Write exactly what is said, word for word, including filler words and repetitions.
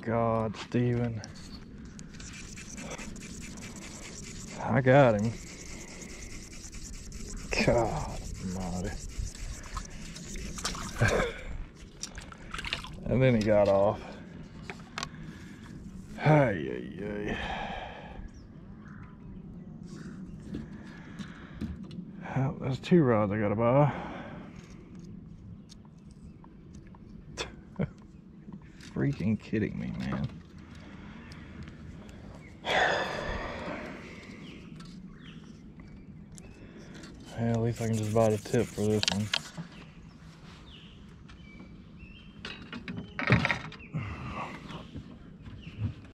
God, Steven. I got him. God almighty. And then he got off. Ay, ay, ay. Well, there's two rods I gotta buy. Freaking kidding me, man. Well, at least I can just buy the tip for this one.